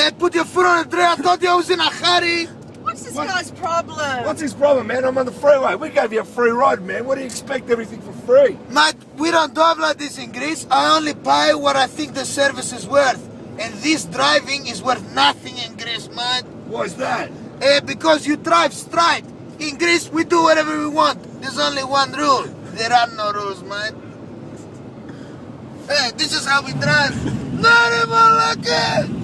man, put your foot on the drain. I told you I was in a hurry. What's this guy's problem? What's his problem, man? I'm on the freeway. We gave you a free ride, man. What do you expect everything for free? Mate, we don't drive like this in Greece. I only pay what I think the service is worth. And this driving is worth nothing in Greece, mate. Why's that? Because you drive straight. In Greece, we do whatever we want. There's only one rule. There are no rules, mate. Hey, this is how we drive. Not even like it.